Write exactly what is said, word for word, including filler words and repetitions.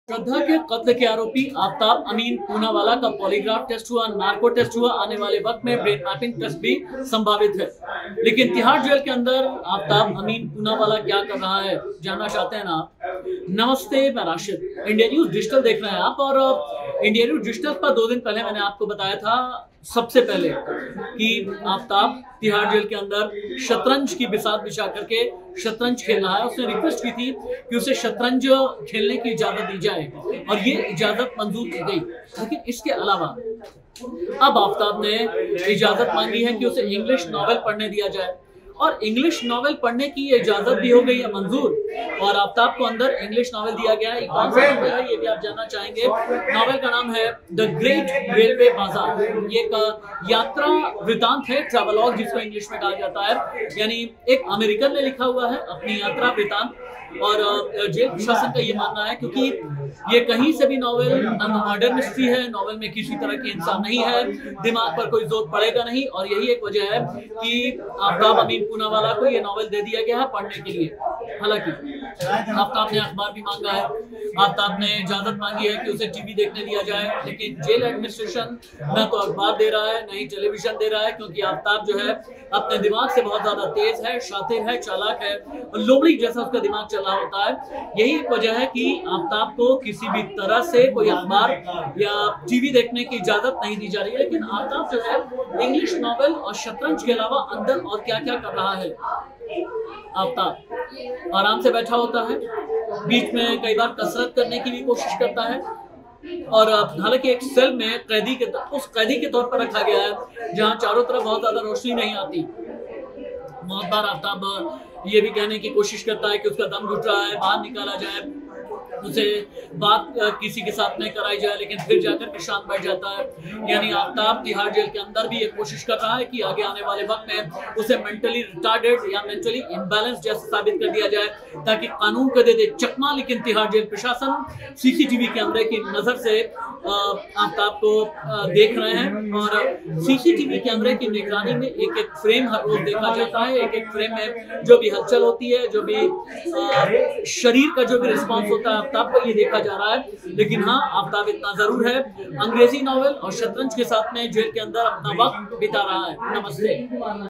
श्रद्धा के कत्ल के आरोपी आफ्ताब अमीन पूनावाला का पॉलीग्राफ टेस्ट हुआ, नार्को टेस्ट हुआ, आने वाले वक्त में ब्रेन मैपिंग टेस्ट भी संभावित है। लेकिन तिहाड़ जेल के अंदर आफ्ताब अमीन पूनावाला क्या कर रहा है, जानना चाहते हैं ना आप? नमस्ते, मैं राशिद, इंडिया न्यूज डिजिटल देख रहे हैं आप। और इंडिया न्यूज डिजिटल पर दो दिन पहले मैंने आपको बताया था सबसे पहले कि आफ्ताब तिहाड़ जेल के अंदर शतरंज की बिसात बिछा करके शतरंज खेल रहा है। उसने रिक्वेस्ट की थी कि उसे शतरंज खेलने की इजाजत दी जाए और ये इजाजत मंजूर की गई। लेकिन इसके अलावा अब आफ्ताब ने इजाजत मांगी है कि उसे इंग्लिश नॉवेल पढ़ने दिया जाए और इंग्लिश नॉवेल पढ़ने की इजाजत भी हो गई है मंजूर। और आफ्ताब को अंदर इंग्लिश नॉवेल दिया गया है। कौन सा नॉवेल है ये भी आप जानना चाहेंगे। नॉवेल का नाम है द ग्रेट रेलवे बाजार। ये एक यात्रा वृतांत है, ट्रैवलॉग जिसको इंग्लिश में कहा जाता है। यानी एक अमेरिकन ने लिखा हुआ है अपनी यात्रा वृतांत। और जेल प्रशासन का ये मानना है क्योंकि ये कहीं से भी नॉवेल मर्डर मिस्ट्री है, नॉवेल में किसी तरह के इंसान नहीं है, दिमाग पर कोई जोर पड़ेगा नहीं। और यही एक वजह है कि आफ्ताब अमीन पूनावाला को ये नॉवेल दे दिया गया है पढ़ने के लिए। हालांकि आफ्ताब ने अखबार भी मांगा है, आफ्ताब ने इजाजत मांगी है कि उसे टीवी देखने दिया जाए, लेकिन जेल एडमिनिस्ट्रेशन न तो अखबार दे रहा है न ही टेलीविजन दे रहा है क्योंकि आफ्ताब जो है अपने दिमाग से बहुत ज्यादा तेज है, शातिर है, चालाक है और लोमड़ी जैसा उसका दिमाग चल रहा होता है। यही एक वजह है कि आफ्ताब को किसी भी तरह से कोई अखबार या टीवी देखने की इजाजत नहीं दी जा रही है। लेकिन आफ्ताब जो है इंग्लिश नॉवेल और शतरंज के अलावा अंदर और क्या क्या कर रहा है। आफ्ताब आराम से बैठा होता है, बीच में कई बार कसरत करने की भी कोशिश करता है और हालांकि एक सेल में कैदी के उस कैदी के तौर पर रखा गया है जहां चारों तरफ बहुत ज्यादा रोशनी नहीं आती। बहुत बार आफ्ताब ये भी कहने की कोशिश करता है कि उसका दम घुट रहा है, बाहर निकाला जाए, उसे बात किसी के साथ नहीं कराई जाए, लेकिन फिर जाकर के शांत बैठ जाता है। यानी आफ्ताब तिहाड़ जेल के अंदर भी एक कोशिश कर रहा है कि आगे आने वाले वक्त में उसे मेंटली रिटार्डेड या मेंटली इम्बैलेंस जैसा साबित कर दिया जाए ताकि कानून को दे दे चकमा। लेकिन तिहाड़ जेल प्रशासन सीसीटीवी कैमरे की नजर से आफ्ताब को देख रहे हैं और सीसीटीवी कैमरे की निगरानी में एक एक फ्रेम हर रोज देखा जाता है। एक एक फ्रेम में जो भी हलचल होती है, जो भी आ, शरीर का जो भी रिस्पॉन्स होता है आफ्ताब को ये देखा जा रहा है। लेकिन हाँ, आफ्ताब इतना जरूर है अंग्रेजी नॉवेल और शतरंज के साथ में जेल के अंदर अपना वक्त बिता रहा है। नमस्ते।